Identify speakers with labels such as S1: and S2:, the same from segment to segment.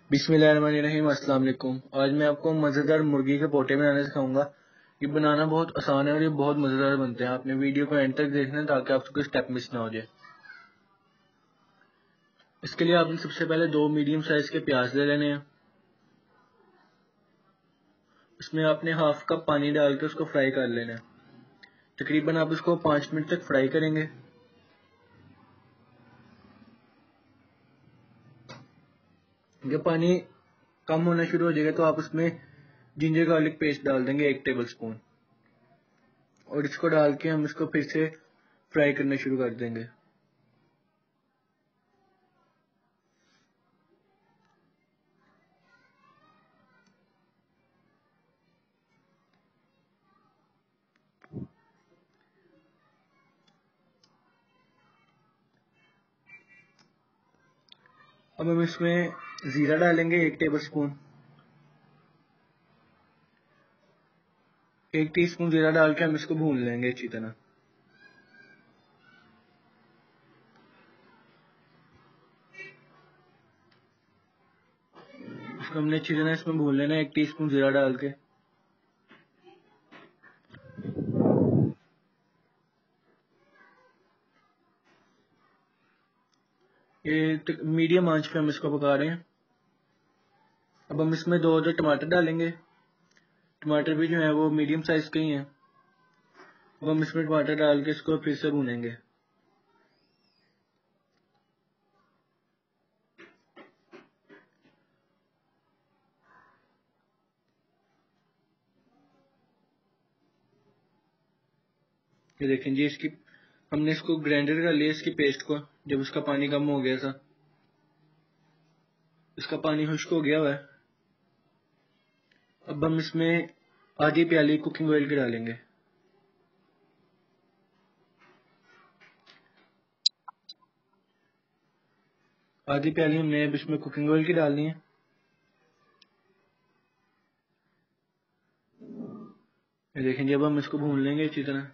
S1: बिस्मिल्लाहिर्रहमानिर्रहीम। अस्सलाम वालेकुम। आज मैं आपको मज़ेदार मुर्गी के पोटे बनाना सिखाऊंगा। ये बनाना बहुत आसान है और ये बहुत मज़ेदार बनते हैं। आपने वीडियो को एंड तक देखना है ताकि आपसे कोई स्टेप मिस ना हो जाए। इसके लिए आपने सबसे पहले 2 मीडियम साइज के प्याज ले लेने हैं। इसमें आपने हाफ कप पानी डाल के उसको फ्राई कर लेना है। तकरीबन आप इसको 5 मिनट तक फ्राई करेंगे। जब पानी कम होना शुरू हो जाएगा तो आप उसमें जिंजर गार्लिक पेस्ट डाल देंगे 1 टेबल स्पून, और इसको डाल के हम इसको फिर से फ्राई करना शुरू कर देंगे। अब हम इसमें जीरा डालेंगे 1 टेबल स्पून। 1 टीस्पून जीरा डाल के हम इसको भून लेंगे अच्छी तरह। इसको हमने अच्छी तरह इसमें भून लेना है 1 टीस्पून जीरा डाल के। ये मीडियम आंच पे हम इसको पका रहे हैं। अब हम इसमें 2 टमाटर डालेंगे। टमाटर भी जो है वो मीडियम साइज के ही हैं। अब हम इसमें टमाटर डाल के इसको फिर से भूनेंगे। ये देखें जी, इसकी हमने इसको ग्राइंडर कर लिया, इसकी पेस्ट को। जब उसका पानी कम हो गया था, इसका पानी खुश्क हो गया हुआ है। अब हम इसमें आधी प्याली कुकिंग ऑयल की डालेंगे। आधी प्याली हमने अब इसमें कुकिंग ऑयल की डालनी है। ये देखें जी, अब हम इसको भून लेंगे अच्छी तरह।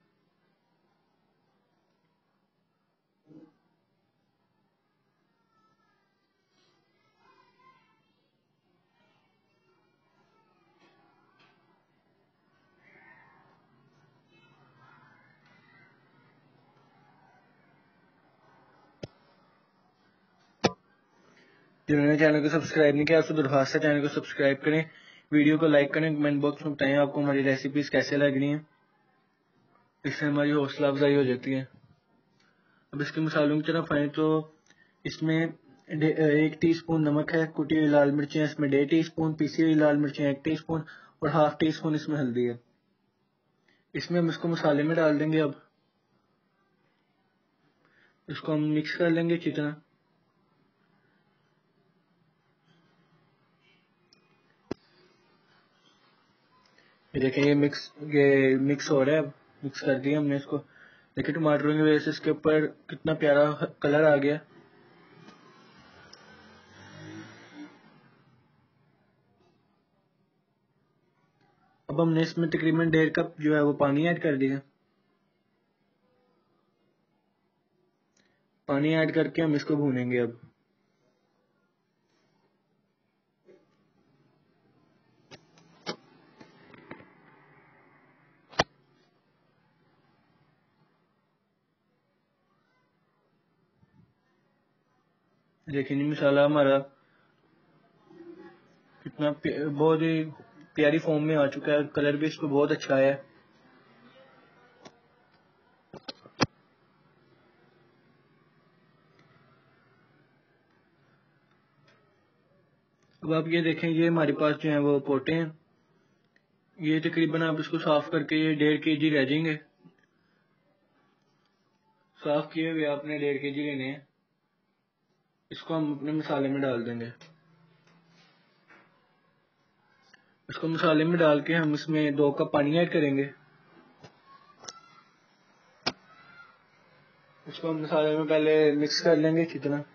S1: जिन्होंने चैनल को सब्सक्राइब नहीं किया उसको दरख्वास्त है चैनल को सब्सक्राइब करें, वीडियो को लाइक करें, कमेंट बॉक्स में बताएं आपको हमारी रेसिपीज कैसे लग रही हैं। इससे हमारी हौसला अफजाई हो जाती है। अब इसके मसालों की तरफ आए तो इसमें 1 टीस्पून नमक है, कुटी हुई लाल मिर्चें इसमें 1.5 टीस्पून, पीसी हुई लाल मिर्चें 1 टीस्पून और हाफ टी स्पून इसमें हल्दी है। इसमें हम इसको मसाले में डाल देंगे। अब इसको हम मिक्स कर लेंगे अच्छी तरह। ये देखें, ये मिक्स हो रहा है। अब मिक्स कर दिया हमने इसको। देखिए टमाटरों की वजह से इसके ऊपर कितना प्यारा कलर आ गया। अब हमने इसमें तकरीबन 1.5 कप जो है वो पानी ऐड कर दिया। पानी ऐड करके हम इसको भूनेंगे। देखिए जी, मसाला हमारा कितना बहुत ही प्यारी फॉर्म में आ चुका है। कलर भी इसको बहुत अच्छा आया है। अब आप ये देखें, ये हमारे पास जो है वो पोटे हैं। ये तकरीबन आप इसको साफ करके ये 1.5 kg रह जाएंगे। साफ किए हुए आपने 1.5 kg लेने हैं। इसको हम अपने मसाले में डाल देंगे। इसको मसाले में डाल के हम इसमें 2 कप पानी ऐड करेंगे। इसको हम मसाले में पहले मिक्स कर लेंगे अच्छी तरह।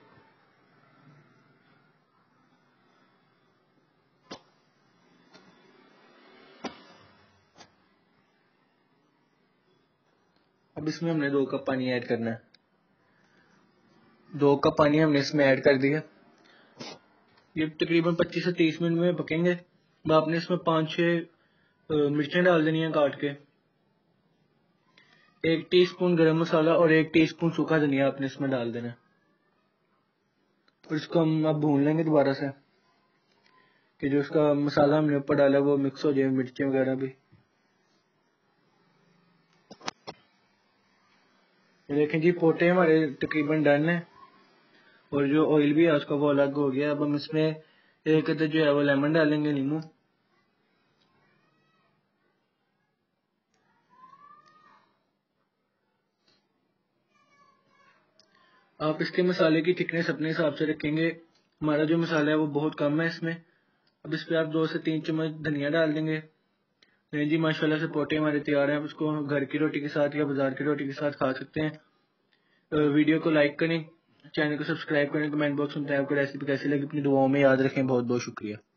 S1: अब इसमें हमने 2 कप पानी ऐड करना है। 2 कप पानी हमने इसमें ऐड कर दिया। ये तकरीबन 25 से 30 मिनट में पकेंगे। अब आपने इसमें 5-6 मिर्चें डाल देनी है काट के, 1 टीस्पून गरम मसाला और 1 टीस्पून सूखा धनिया आपने इसमें डाल देना है। और इसको हम अब भून लेंगे दोबारा से कि जो इसका मसाला हमने ऊपर डाला वो मिक्स हो जाए, मिर्चें वगैरह भी। देखें जी, पोटे हमारे तकरीबन डन है और जो ऑयल भी है उसका वो अलग हो गया। अब हम इसमें एक अदर जो है वो लेमन डालेंगे, नींबू। आप इसके मसाले की थिकनेस अपने हिसाब से रखेंगे। हमारा जो मसाला है वो बहुत कम है इसमें। अब इस पे आप 2 से 3 चम्मच धनिया डाल देंगे। नहीं जी, माशाल्लाह से पोटे हमारे तैयार हैं। आप इसको घर की रोटी के साथ या बाजार की रोटी के साथ खा सकते हैं। वीडियो को लाइक करें, चैनल को सब्सक्राइब करें, कमेंट बॉक्स में बताएं आपको रेसिपी कैसी लगी। अपनी दुआओं में याद रखें। बहुत बहुत शुक्रिया।